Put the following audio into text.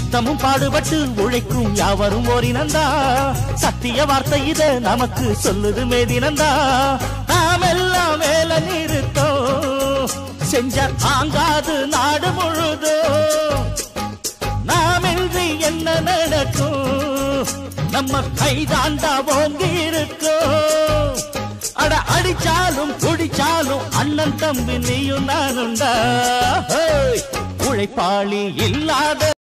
நித்தமும் பாடுபட்டு உழைக்கும் யாவரும் ஓரினந்தா சத்திய வார்த்தை இத நமக்கு சொல்லுது மேதினந்தா நாம் எல்லாம் வேலை நிறுத்தோம் செஞ்ச தாங்காது நாடு முழுதோ நாமின்றி என்ன நடக்கும் நம்ம கைதாண்டா ஓங்கி இருக்கும் அட அடிச்சாலும் குடிச்சாலும் அண்ணன் தம்பி நீயும் நானுண்டா உழைப்பாளி இல்லாத